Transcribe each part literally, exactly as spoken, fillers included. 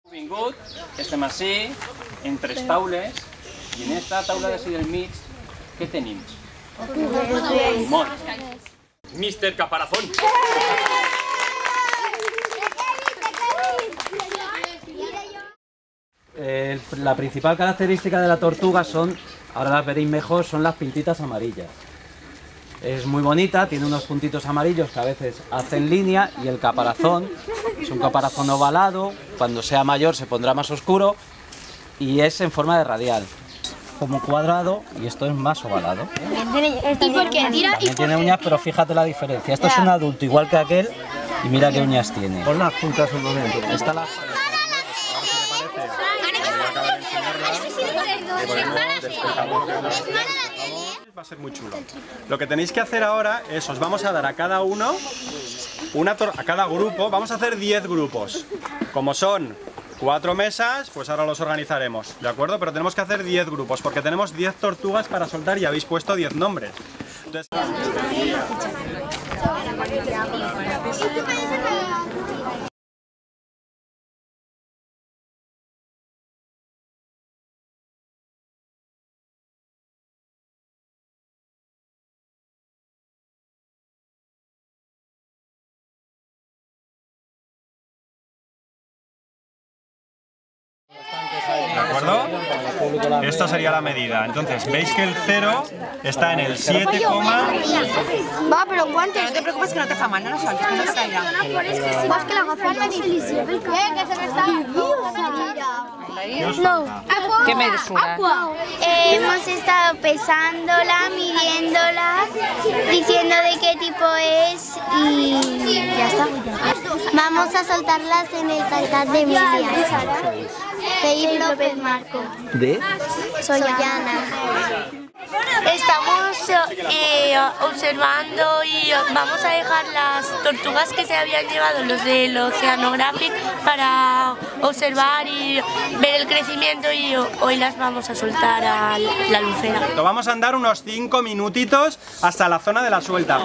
Benvingut, estem ací, en tres taules, i en esta taula d'ací del mig, què tenim? Molt. míster Caparazón. Eh, la principal característica de la tortuga son, ahora las veréis mejor, son las pintitas amarillas. Es muy bonita, tiene unos puntitos amarillos que a veces hacen línea, y el caparazón es un caparazón ovalado, cuando sea mayor se pondrá más oscuro y es en forma de radial, como cuadrado, y esto es más ovalado. ¿Y por qué tira? También tiene uñas, pero fíjate la diferencia, esto es un adulto igual que aquel y mira qué uñas tiene. Pon las puntas un momento. Esta la... Va a ser muy chulo. Lo que tenéis que hacer ahora es, os vamos a dar a cada uno, una tor a cada grupo, vamos a hacer diez grupos. Como son cuatro mesas, pues ahora los organizaremos, ¿de acuerdo? Pero tenemos que hacer diez grupos, porque tenemos diez tortugas para soltar y habéis puesto diez nombres. Entonces... ¿De acuerdo? Esta sería la medida. Entonces, veis que el cero está en el siete, Va, pero ¿cuántos? No te preocupes que no te fa mal, no lo sueltes, que no se caiga. Vas que la gafeta se le sirve el que se me está... No. ¿Qué medida? Eh, hemos estado pesándola, midiéndola, diciendo de qué tipo es y ya está. Vamos a soltarlas en el Tancat de Emilia. Pedir López Marco. ¿De? Soyana. Estamos eh, observando y vamos a dejar las tortugas que se habían llevado los del Oceanographic para observar y ver el crecimiento, y hoy las vamos a soltar a la albufera. Vamos a andar unos cinco minutitos hasta la zona de la suelta.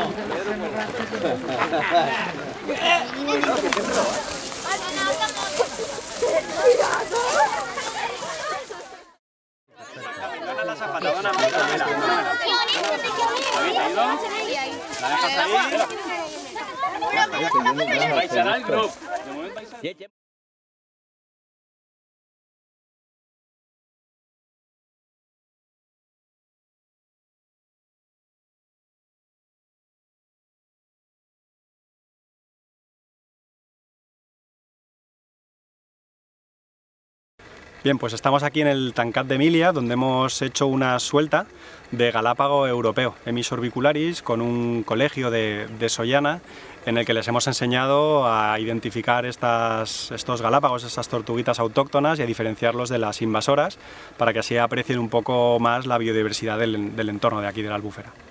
Bien, pues estamos aquí en el Tancat de Emilia, donde hemos hecho una suelta de galápago europeo, Emys orbicularis, con un colegio de, de Soyana, en el que les hemos enseñado a identificar estas, estos galápagos, estas tortuguitas autóctonas, y a diferenciarlos de las invasoras, para que así aprecien un poco más la biodiversidad del, del entorno de aquí de la Albufera.